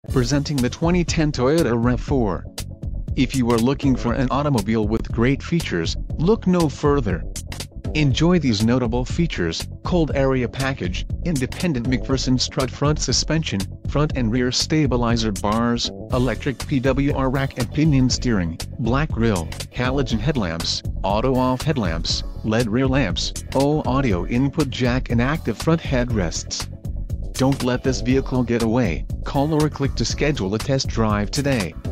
Presenting the 2010 Toyota RAV4. If you are looking for an automobile with great features, look no further. Enjoy these notable features: cold area package, independent McPherson strut front suspension, front and rear stabilizer bars, electric PWR rack and pinion steering, black grille, halogen headlamps, auto-off headlamps, LED rear lamps, audio input jack and active front headrests. Don't let this vehicle get away. Call or click to schedule a test drive today.